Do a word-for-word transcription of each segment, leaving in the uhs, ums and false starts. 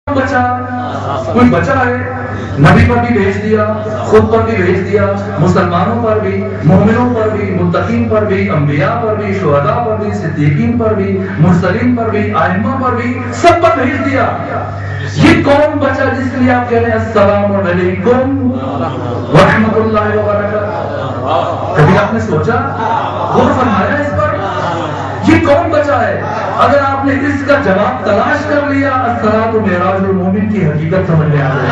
بچا کوئی بچا ہے؟ نبی پر بھی بھیج دیا، خود پر بھی بھیج دیا، مسلمانوں پر بھی، مومنوں پر بھی، متقین پر بھی، انبیاء پر بھی، شہداء پر بھی، صدیقین پر بھی، مرسلین پر بھی، ائمہ پر بھی، سب پر بھیج دیا۔ یہ کون بچا جس کے لیے آپ کہہ رہے ہیں السلام علیکم ورحمۃ اللہ وبرکاتہ؟ کبھی آپ نے سوچا، غور فرمایا اس پر؟ یہ کون بچا ہے؟ اگر آپ نے اس کا جواب تلاش کر لیا، الصلاۃ معراج المومن کی حقیقت سمجھ میں آ جائے۔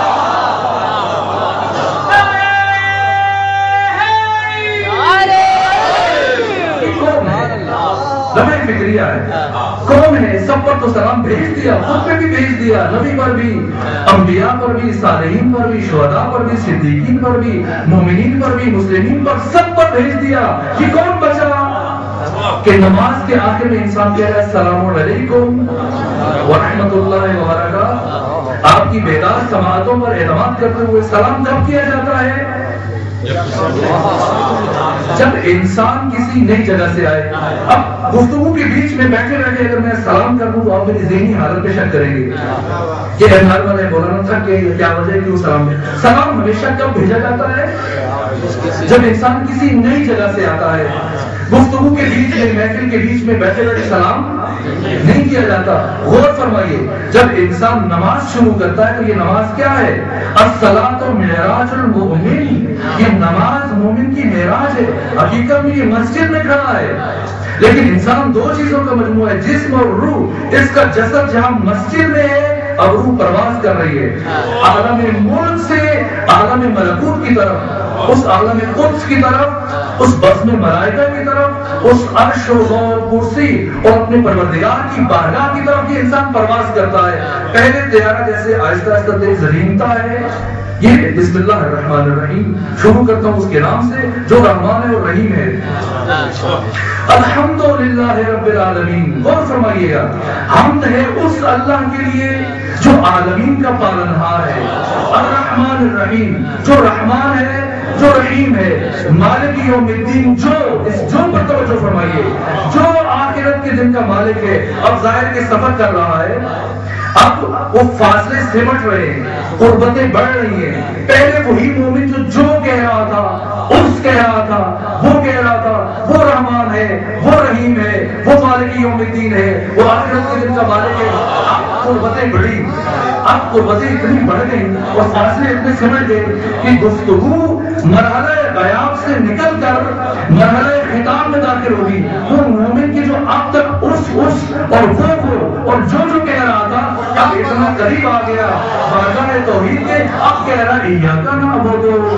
لمحہ فکریہ ہے، کون ہے؟ سب پر تو سلام بھیج دیا، خود پہ بھی بھیج دیا، نبی پر بھی، انبیاء پر بھی، صالحین پر بھی، شہداء پر بھی، صدیقین پر بھی، مومنین پر بھی، مسلمین پر، سب پر بھیج دیا۔ یہ کون بچا کہ نماز کے آخر میں انسان کہہ رہا ہے السلام علیکم ورحمۃ اللہ وبرکاتہ؟ آپ کی بیدار سماعتوں پر اعتماد کرتے ہوئے سلام کب کیا جاتا ہے؟ جب انسان کسی نئی جگہ سے آئے۔ اب گفتگو کے بیچ میں بیٹھے رہے اگر میں سلام کروں تو آپ میری ذہنی حالت پہ شک کریں گے کہ اظہار والے مولانا تھا کہ کیا وجہ ہے کیوں سلام ہے؟ سلام ہمیشہ کب بھیجا جاتا ہے؟ جب انسان کسی نئی جگہ سے آتا ہے۔ گفتگو کے بیچ میں، محفل کے بیچ میں بیٹھے بیٹھے سلام نہیں کیا جاتا۔ غور فرمائیے، جب انسان نماز شروع کرتا ہے تو یہ نماز کیا ہے؟ الصلاۃ معراج المؤمن، یہ نماز مومن کی معراج ہے۔ حقیقت میں یہ مسجد میں کھڑا ہے، لیکن انسان دو چیزوں کا مجموعہ ہے، جسم اور روح۔ اس کا جسد جہاں مسجد میں ہے، اب روح پرواز کر رہی ہے عالم ملک سے عالم ملکوت کی طرف، اس عالم قدس کی طرف، اس بزم ملائکہ کی طرف، اس عرش و کرسی اور اپنے پروردگار کی بارگاہ کی طرف یہ انسان پرواز کرتا ہے۔ پہلے طیارہ جیسے آہستہ آہستہ تیز زمینتا ہے۔ یہ بسم اللہ الرحمن الرحیم شروع کرتا ہوں اس کے نام سے جو رحمان ہے اور رحیم ہے۔ الحمدللہ رب العالمین۔ غور فرمائیے گا، حمد ہے اس اللہ کے لیے جو عالمین کا پالنہار ہے، الرحمن الرحیم، جو رحمان ہے، جو رحیم ہے، مالک یوم الدین، جو اس جو پر توجہ فرمائیے، جو آخرت کے دن کا مالک ہے۔ اب ظاہر کے سفر کر رہا ہے، اب وہ فاصلے سمٹ رہے ہیں، قربتیں بڑھ رہی ہیں۔ پہلے وہی مومن جو جو کہہ رہا تھا، اس کہہ رہا تھا، وہ کہہ رہا تھا، وہ رحمان ہے، وہ رحیم ہے، وہ مالک یوم الدین ہے، وہ آخرت کے دن کا مالک ہے۔ اب قربتیں بڑھی، اب قربتیں اتنی بڑھ گئی اور فاصلے اتنے سمٹ گئے کہ گفتگو مرحلہ بیان سے نکل کر مرحلہ خطاب میں داخل ہوگی۔ وہ مومن کی جو اب تک اس اس اور وہ وہ اور جو جو کہہ رہا تھا اب اتنا قریب آ گیا بارگاہ توحید کے، اب کہہ رہا ایاک نعبد۔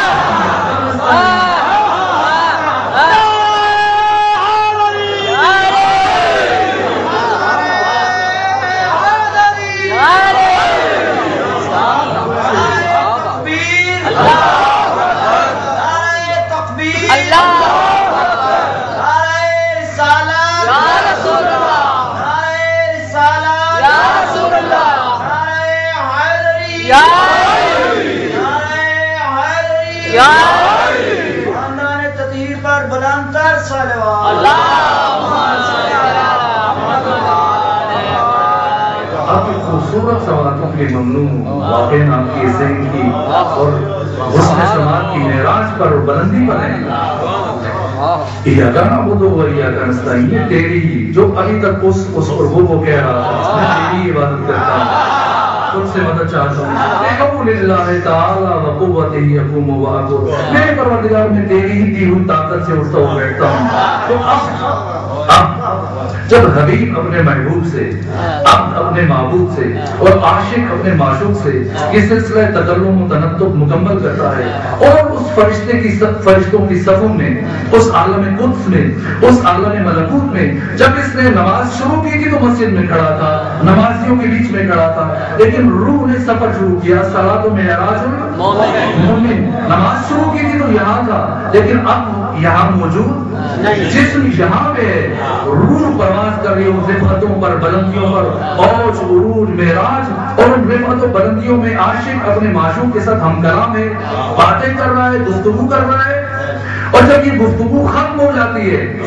خوبصورت سوالوں کے ممنوع واقع نام کی ذہن کی اور حسن سماعت کی معراج پر اور بلندی پر ہیں۔ ایاک نعبد و ایاک نستعین، یہ تیری ہی جو ابھی تک اس اس اور وہ وہ کہہ رہا تھا، میں تیری عبادت کرتا ہوں، خود سے مدد چاہتا ہوں۔ قول اللہ تعالی و قوتہ اقوم و اقعد، میرے پروردگار میں تیری ہی دی ہوئی طاقت سے اٹھتا ہوں بیٹھتا ہوں۔ تو اب اب جب حبیب اپنے محبوب سے، اب اپنے معبود سے اور عاشق اپنے معشوق سے یہ سلسلہ تکلم و تنطق مکمل کرتا ہے اور اس فرشتے کی فرشتوں کی صفوں میں، اس عالم قدس میں، اس عالم ملکوت میں، جب اس نے نماز شروع کی تھی تو مسجد میں کھڑا تھا، نمازیوں کے بیچ میں کھڑا تھا، لیکن روح نے سفر شروع کیا۔ صلاۃ معراج المومن، نماز شروع کی تھی تو یہاں تھا، لیکن اب یہاں موجود جسم یہاں پہ ہے، روح پرواز کر رہی ہے ان رفعتوں پر، بلندیوں پر، اوج عروج معراج، اور ان رفعت و بلندیوں میں عاشق اپنے معشوق کے ساتھ ہم کلام ہے، باتیں کر رہا ہے، گفتگو کر رہا ہے، اور جب یہ گفتگو ختم ہو جاتی ہے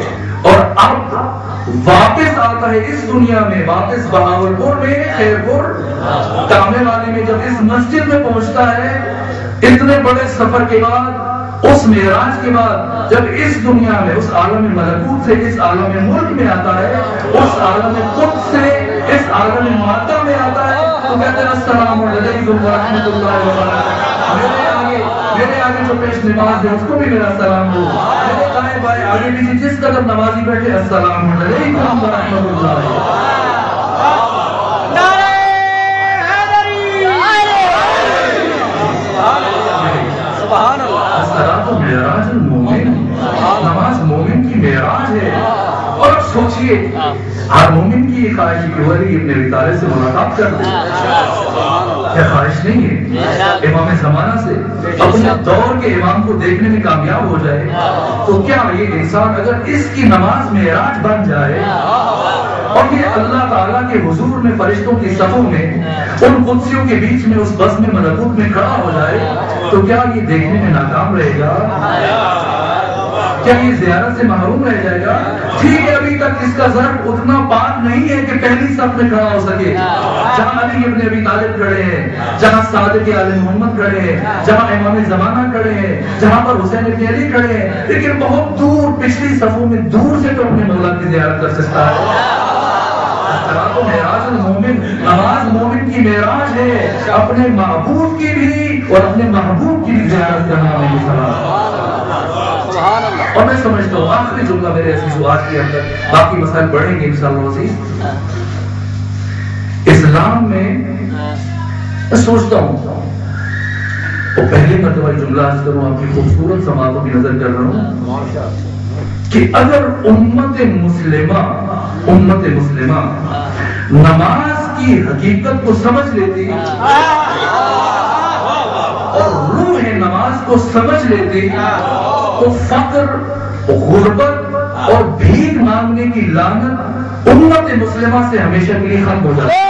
اور اب واپس آتا ہے اس دنیا میں، واپس بہاولپور میں خیرپور کامے والے میں جب اس مسجد میں پہنچتا ہے، اتنے بڑے سفر کے بعد، اس معراج کے بعد جب اس دنیا میں اس عالم ملکوت سے اس عالم ملک میں آتا ہے، اس عالم قدس سے اس عالم مادہ میں آتا ہے، تو کہتے ہیں السلام علیکم ورحمۃ اللہ وبرکاتہ۔ میرے آگے میرے آگے جو پیش نماز ہے اس کو بھی میرا سلام ہو، میرے دائیں بائیں آگے پیچھے جس قدر نمازی بیٹھے السلام علیکم ورحمۃ اللہ۔ سبحان اللہ۔ الصلاۃ معراج المومن، نماز مومن کی معراج ہے۔ اور اب سوچئے ہر مومن کی یہ خواہش کہ ولی ابن ابی طالب سے ملاقات کر دے، یہ خواہش نہیں ہے امام زمانہ سے اپنے دور کے امام کو دیکھنے میں کامیاب ہو جائے، تو کیا یہ انسان اگر اس کی نماز معراج بن جائے اور یہ اللہ تعالیٰ کے حضور میں فرشتوں کی صفوں میں ان قدسیوں کے بیچ میں اس بس میں ملکوت میں کھڑا ہو جائے، تو کیا یہ دیکھنے میں ناکام رہے گا؟ کیا یہ زیارت سے محروم رہ جائے گا؟ ٹھیک ہے، ابھی تک اس کا ضرب اتنا پاک نہیں ہے کہ پہلی صف میں کھڑا ہو سکے، جہاں علی ابن ابی طالب کھڑے ہیں، جہاں صادق آل محمد کھڑے ہیں، جہاں امام زمانہ کھڑے ہیں، جہاں پر حسین ابن علی کھڑے ہیں، لیکن بہت دور پچھلی صفوں میں دور سے تو اپنے مولا کی زیارت کر سکتا ہے۔ معراج المومن، نماز مومن کی معراج ہے، اپنے معبود کی بھی اور اپنے محبوب کی بھی زیارت کرنا ہے۔ اور میں سمجھتا ہوں آخری جملہ میرے عزیز آج کے اندر، باقی مسائل بڑھیں گے انشاءاللہ عزیز۔ اسلام میں میں سوچتا ہوں، اور پہلی مرتبہ جملہ عرض کروں، آپ کی خوبصورت سماعتوں کی نظر کر رہا ہوں، کہ اگر امت مسلمہ امت مسلمہ نماز کی حقیقت کو سمجھ لیتی اور روح نماز کو سمجھ لیتی، تو فقر، غربت اور بھیک مانگنے کی لعنت امت مسلمہ سے ہمیشہ کے لیے ختم ہو جاتی۔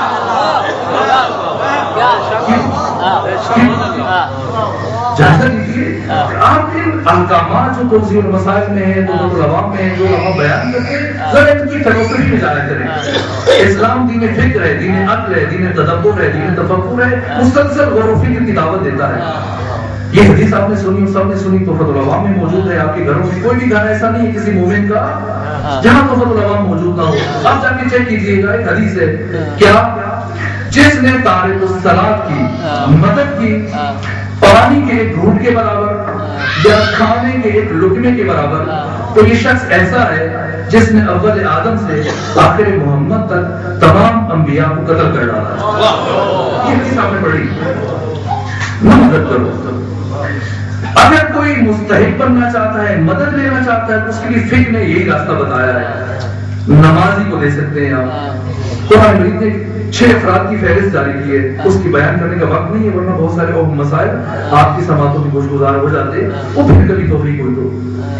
جائزہ لیجیے آپ ان احکامات جو توضیح المسائل میں ہیں، تو علماء میں ہیں، جو علماء بیان کرتے ہیں، ذرا ان کی تفصیل میں جایا کریں۔ اسلام دین فکر ہے، دین عقل ہے، دین تدبر ہے، دین تفکر ہے، مسلسل غور و فکر کی دعوت دیتا ہے۔ یہ حدیث آپ نے سنی، سب نے سنی، تحفۃ العوام میں موجود ہے۔ آپ کے گھروں میں کوئی بھی گھر ایسا نہیں ہے کسی مومن کا جہاں تحفۃ العوام موجود نہ ہو۔ آپ جا کے چیک کیجیے گا، ایک حدیث ہے، کیا جس نے تارک الصلاۃ کی مدد کی پانی کے ایک گھونٹ کے برابر یا کھانے کے ایک لقمے کے برابر، تو یہ شخص ایسا ہے جس نے اول آدم سے آخر محمد تک تمام انبیاء کو قتل کر ڈالا۔ یہ حدیث آپ نے پڑھی، نہ مدد کرو۔ اگر کوئی مستحق بننا چاہتا ہے، مدد لینا چاہتا ہے، تو اس کے لیے فقہ نے یہی راستہ بتایا ہے۔ نمازی کو دے سکتے ہیں آپ۔ قرآن مجید نے چھ افراد کی فہرست جاری کی ہے، اس کی بیان کرنے کا وقت نہیں ہے، ورنہ بہت سارے اور مسائل آپ کی سماعتوں کی گوش گزار ہو جاتے، وہ پھر کبھی توفیق ہوئی تو۔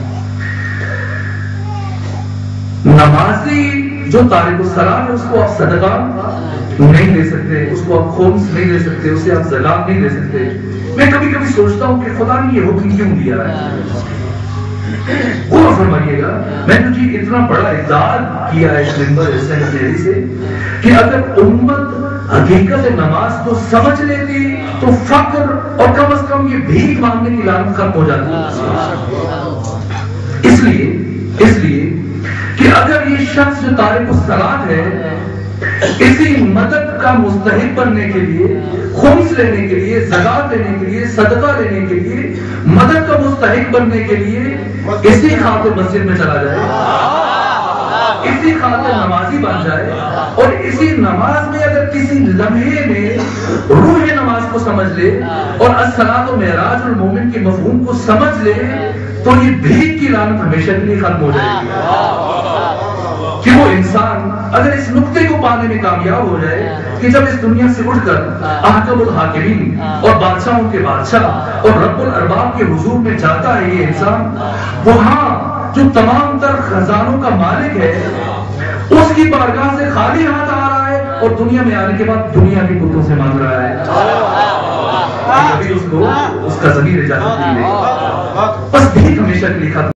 نمازی جو تارک الصلاۃ ہے، اس کو آپ صدقہ نہیں دے سکتے، اس کو آپ خمس نہیں دے سکتے، اسے آپ زکات نہیں دے سکتے۔ میں کبھی کبھی سوچتا ہوں کہ خدا نے یہ حکم کیوں دیا ہے؟ غور فرمائیے گا، میں نے جی اتنا بڑا اقدار کیا ہے اس منبر حسین سے کہ اگر امت حقیقت نماز کو سمجھ لیتی تو فقر اور کم از کم یہ بھیک مانگنے کی لعنت ختم ہو جاتی۔ اس لیے اس لیے کہ اگر یہ شخص جو تارک الصلاۃ ہے، اسی مدد کا مستحق بننے کے لیے، خمس لینے کے لیے، زکات لینے کے لیے، صدقہ لینے کے لیے، مدد کا مستحق بننے کے لیے اسی خاطر مسجد میں چلا جائے، اسی خاطر نمازی بن جائے، اور اسی نماز میں اگر کسی لمحے میں روح نماز کو سمجھ لے اور الصلاۃ و معراج المومن کے مفہوم کو سمجھ لے، تو یہ بھیک کی لعنت ہمیشہ کے لیے ختم ہو جائے گی۔ کہ وہ انسان اگر اس نقطے کو پانے میں کامیاب ہو جائے کہ جب اس دنیا سے اٹھ کر احکم الحاکمین اور بادشاہوں کے بادشاہ اور رب الارباب کے حضور میں جاتا ہے یہ انسان، وہاں جو تمام تر خزانوں کا مالک ہے اس کی بارگاہ سے خالی ہاتھ آ رہا ہے، اور دنیا میں آنے کے بعد دنیا کی بتوں سے مانگ رہا ہے، کبھی اس کو اس کا ضمیر اجازت نہیں دے، بس بھیک ہمیشہ کے لیے ختم۔